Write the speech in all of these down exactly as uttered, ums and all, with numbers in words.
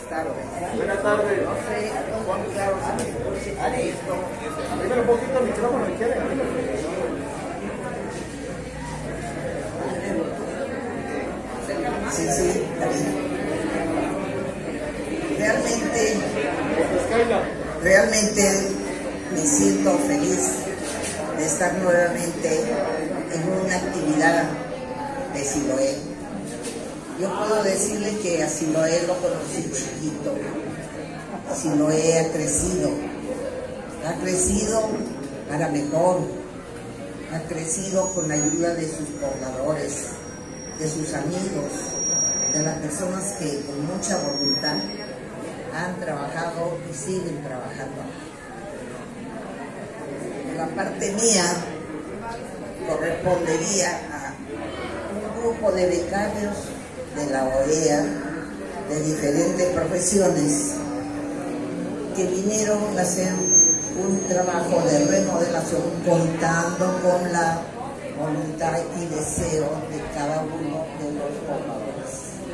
tardes. Buenas tardes. No sé, Juan, claro, si me escuche con esto. Dímelo un poquito el micrófono, ¿quiere? Sí, sí, está bien. Realmente, realmente me siento feliz de estar nuevamente en una actividad de Siloé. Yo puedo decirles que a Siloé lo conocí chiquito. Siloé ha crecido, ha crecido para mejor, ha crecido con la ayuda de sus pobladores, de sus amigos, de las personas que con mucha voluntad han trabajado y siguen trabajando. La parte mía correspondería a un grupo de becarios de la O E A, de diferentes profesiones, que vinieron a hacer un trabajo de remodelación contando con la voluntad y deseo de cada uno de los pobladores.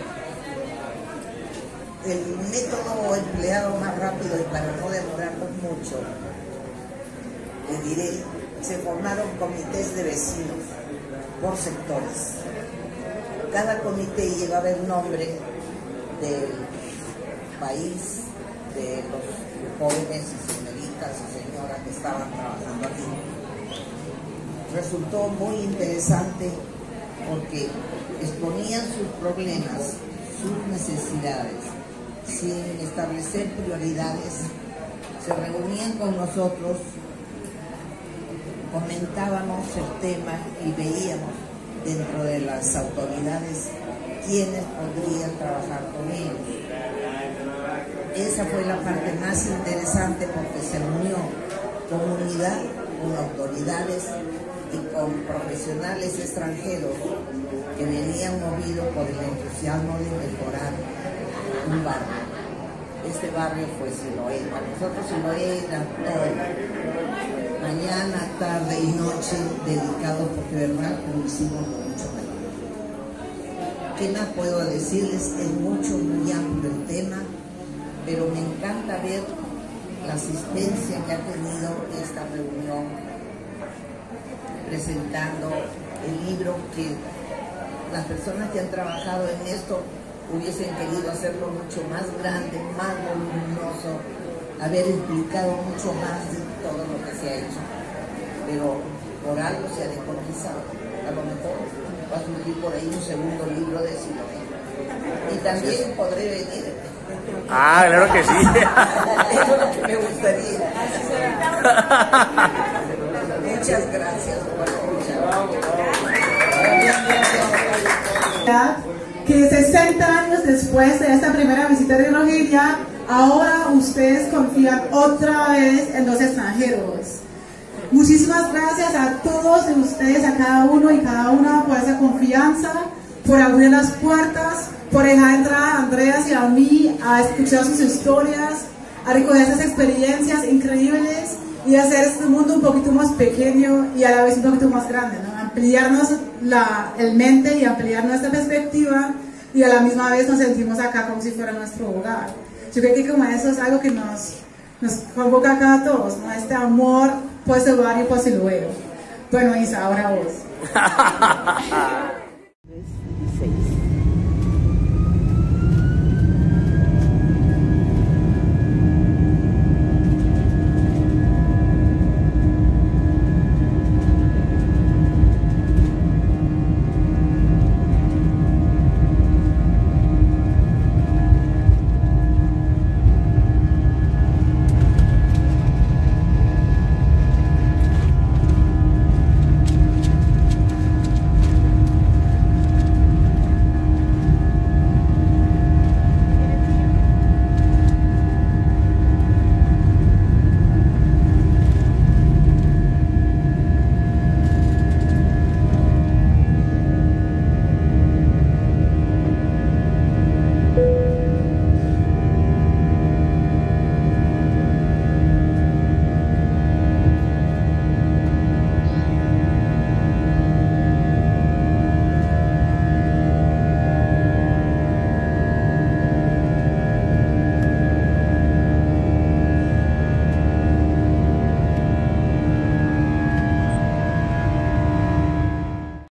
El método empleado más rápido y para no demorarnos mucho, les diré, se formaron comités de vecinos por sectores. Cada comité llevaba el nombre del país, de los jóvenes y señoritas y señoras que estaban trabajando aquí. Resultó muy interesante porque exponían sus problemas, sus necesidades, sin establecer prioridades. Se reunían con nosotros, comentábamos el tema y veíamos dentro de las autoridades quienes podrían trabajar con ellos. Esa fue la parte más interesante porque se unió comunidad con autoridades y con profesionales extranjeros que venían movidos por el entusiasmo de mejorar un barrio. Este barrio fue Siloé. Para nosotros Siloé era todo. Mañana, tarde y noche dedicado, porque de verdad lo hicimos con mucho cariño. ¿Qué más puedo decirles? Es mucho, muy amplio el tema, pero me encanta ver la asistencia que ha tenido esta reunión, presentando el libro que las personas que han trabajado en esto hubiesen querido hacerlo mucho más grande, más voluminoso, haber explicado mucho más de todo lo que se ha hecho, pero por algo se ha descortizado. A lo mejor va a surgir por ahí un segundo libro de Siloé. Y también podré venir. Ah, claro que sí. Eso es lo que me gustaría. Muchas gracias por escuchar. Que sesenta años después de esta primera visita de Rogelia, ahora ustedes confían otra vez en los extranjeros. Muchísimas gracias a todos de ustedes, a cada uno y cada una por esa confianza, por abrir las puertas, por dejar entrar a Andreas y a mí a escuchar sus historias, a recoger esas experiencias increíbles y hacer este mundo un poquito más pequeño y a la vez un poquito más grande, ¿no? Ampliarnos la, el mente y ampliar nuestra perspectiva, y a la misma vez nos sentimos acá como si fuera nuestro hogar. Yo creo que como eso es algo que nos, nos convoca acá a todos, ¿no? Este amor por ese barrio, por Siloé. Bueno, Isa, ahora vos.